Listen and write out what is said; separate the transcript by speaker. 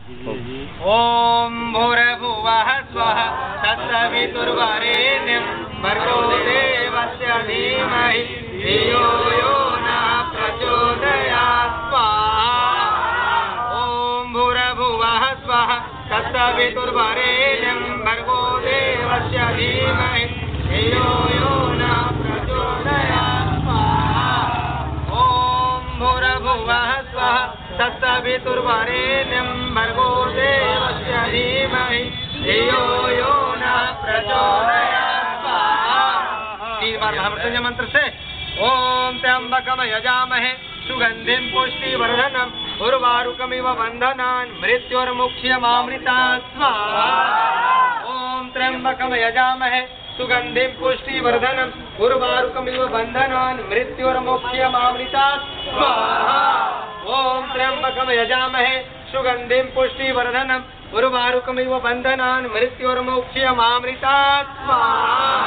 Speaker 1: ओम भूर्भुवः स्वः तत्सवितुर्वरेण्यं भर्गो देवस्य धीमहि धियो यो नः प्रचोदयात् स्वाहा। ओम भूर्भुवः स्वः तत्सवितुर्वरेण्यं भर्गो देवस्य धीमहि धियो यो नः प्रचोदयात् स्वाहा। ओम भूर्भुवः स्वः तत्सवितुर्वरेण्यं भर्गो देवस्य धीमहि धियो यो नः प्रचोदयात् स्वाहा। 3 बार महामृत्युंजय मंत्र से ओम त्र्यंबकं यजामहे सुगंधिं पुष्टिवर्धनम् उर्वारुकमिव बन्धनान् मृत्योर्मुक्ष्यमामृतात् स्वाहा। ओम त्र्यंबकं यजामहे सुगंधिं पुष्टिवर्धनम् उर्वारुकमिव बन्धनान् मृत्योर्मुक्ष्यमामृतात् स्वाहा। ओम त्र्यंबकं यजामहे सुगंधिं पुष्टिवर्धनम् उर्वारुकमिव बन्धनान् मृत्योर्मुक्ष्यमामृतात् स्वाहा।